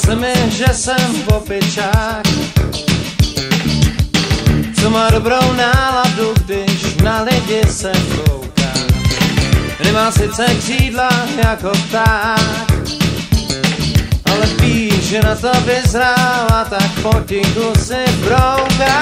se mi, že jsem popičák, co má dobrou náladu, když na lidi se kouká. Nemá sice křídla jako pták, ale ví, že na to vyzrála, tak potichu si brouká.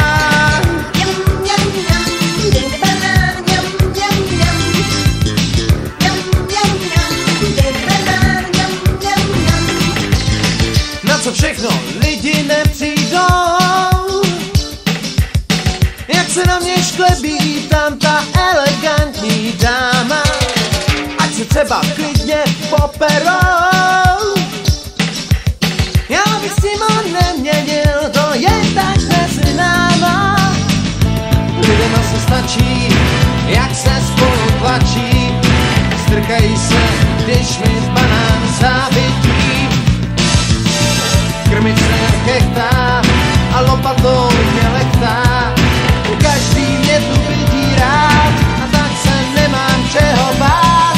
Na co všechno lidi nepřijdou, jak se na mě šklebí tam ta elegantní dáma, ať se třeba klidně poperou. Já bych s nima neměnil, to je tak mezi náma. Lidem asi stačí, jak se spolu tlačí, strkají se, když mi banán závidí. Krmič se chechtá a lopatou mě lechtá, každý mě tu vidí rád a tak se nemám čeho bát.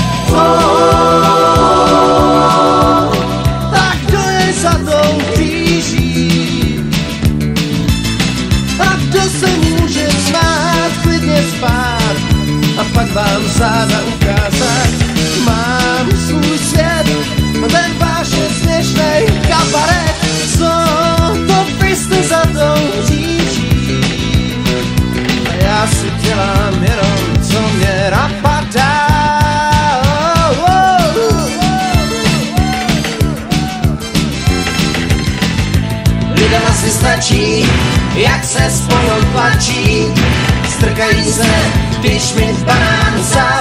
Tak kdo je za tou kříží a kdo se může smát, klidně spát a pak vám záda ukázat. Mám svůj svět a ten váš je směšnej kabaret. Co to vy jste za tou kříží a já si dělám jenom, co mě napadá. Lidem asi stačí, jak se spolu tlačí, strkají se, když mi banán závidí.